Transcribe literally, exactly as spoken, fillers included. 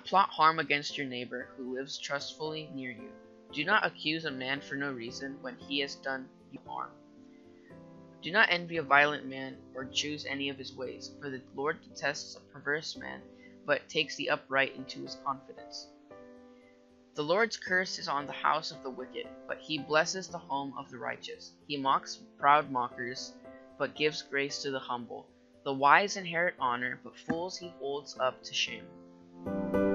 plot harm against your neighbor who lives trustfully near you. Do not accuse a man for no reason when he has done you harm. Do not envy a violent man or choose any of his ways, for the Lord detests a perverse man, but takes the upright into his confidence. The Lord's curse is on the house of the wicked, but he blesses the home of the righteous. He mocks proud mockers, but gives grace to the humble. The wise inherit honor, but fools he holds up to shame.